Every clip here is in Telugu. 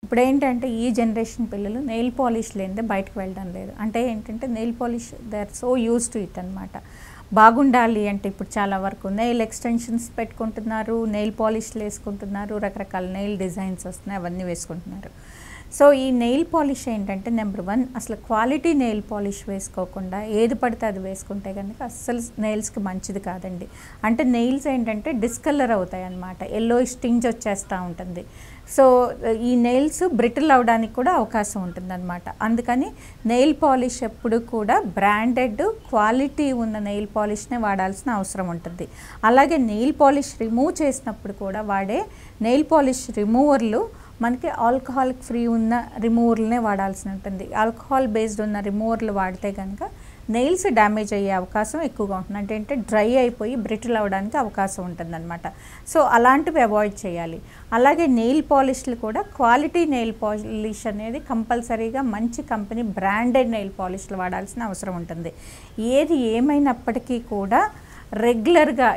ఇప్పుడు ఏంటంటే ఈ జనరేషన్ పిల్లలు నెయిల్ పాలిష్ లేనిదే బయటకు వెళ్ళడం లేదు. అంటే ఏంటంటే nail polish they are so use to it అనమాట. బాగుండాలి అంటే ఇప్పుడు చాలా వరకు నెయిల్ ఎక్స్టెన్షన్స్ పెట్టుకుంటున్నారు, నెయిల్ పాలిష్లు వేసుకుంటున్నారు, రకరకాల నెయిల్ డిజైన్స్ వస్తున్నాయి, అవన్నీ వేసుకుంటున్నారు. సో ఈ నెయిల్ పాలిష్ ఏంటంటే నెంబర్ 1 అసలు క్వాలిటీ నెయిల్ పాలిష్ వేసుకోకుండా ఏది పడితే అది వేసుకుంటే కనుక అస్సలు నెయిల్స్కి మంచిది కాదండి. అంటే నెయిల్స్ ఏంటంటే డిస్కలర్ అవుతాయి అన్నమాట, ఎల్లో స్టింజ్ వచ్చేస్తూ ఉంటుంది. సో ఈ నెయిల్స్ బ్రిటిల్ అవడానికి కూడా అవకాశం ఉంటుంది అనమాట. అందుకని నెయిల్ పాలిష్ ఎప్పుడు కూడా బ్రాండెడ్ క్వాలిటీ ఉన్న నెయిల్ పాలిష్నే వాడాల్సిన అవసరం ఉంటుంది. అలాగే నెయిల్ పాలిష్ రిమూవ్ చేసినప్పుడు కూడా వాడే నెయిల్ పాలిష్ రిమూవర్లు మనకి ఆల్కహాలిక్ ఫ్రీ ఉన్న రిమూవర్లనే వాడాల్సి ఉంటుంది. ఆల్కహాల్ బేస్డ్ ఉన్న రిమూవర్లు వాడితే కనుక నెయిల్స్ డ్యామేజ్ అయ్యే అవకాశం ఎక్కువగా ఉంటుంది. అంటే డ్రై అయిపోయి బ్రిటిల్ అవ్వడానికి అవకాశం ఉంటుందన్నమాట. సో అలాంటివి అవాయిడ్ చేయాలి. అలాగే నెయిల్ పాలిష్లు కూడా క్వాలిటీ నెయిల్ పాలిష్ అనేది కంపల్సరీగా మంచి కంపెనీ బ్రాండెడ్ నెయిల్ పాలిష్లు వాడాల్సిన అవసరం ఉంటుంది. ఏది ఏమైనప్పటికీ కూడా రెగ్యులర్గా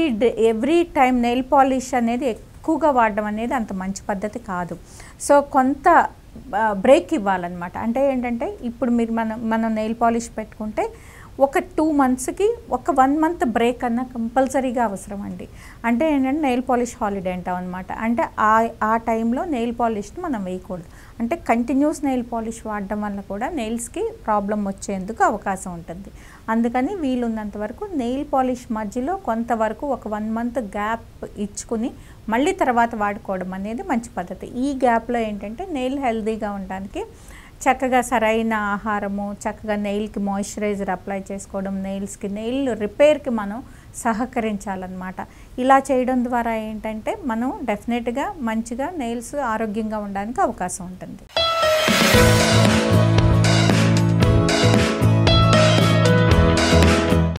ఎవ్రీ టైం నెయిల్ పాలిష్ అనేది ఎక్కువగా వాడడం అనేది అంత మంచి పద్ధతి కాదు. సో కొంత బ్రేక్ ఇవ్వాలన్నమాట. అంటే ఏంటంటే ఇప్పుడు మీరు మనం నెయిల్ పాలిష్ పెట్టుకుంటే ఒక 2 monthsకి ఒక 1 month బ్రేక్ అన్న కంపల్సరీగా అవసరం అండి. అంటే ఏంటంటే నెయిల్ పాలిష్ హాలిడే అంటాం అనమాట. అంటే ఆ టైంలో నెయిల్ పాలిష్ని మనం వేయకూడదు. అంటే కంటిన్యూస్ నెయిల్ పాలిష్ వాడడం వల్ల కూడా నెయిల్స్కి ప్రాబ్లం వచ్చేందుకు అవకాశం ఉంటుంది. అందుకని వీలున్నంత వరకు నెయిల్ పాలిష్ మధ్యలో కొంతవరకు ఒక 1 month గ్యాప్ ఇచ్చుకుని మళ్ళీ తర్వాత వాడుకోవడం అనేది మంచి పద్ధతి. ఈ గ్యాప్లో ఏంటంటే నెయిల్ హెల్తీగా ఉండడానికి చక్కగా సరైన ఆహారము, చక్కగా నెయిల్కి మాయిశ్చరైజర్ అప్లై చేసుకోవడం, నెయిల్ రిపేర్కి మనం సహకరించాలన్నమాట. ఇలా చేయడం ద్వారా ఏంటంటే మనం డెఫినెట్గా మంచిగా నెయిల్స్ ఆరోగ్యంగా ఉండడానికి అవకాశం ఉంటుంది.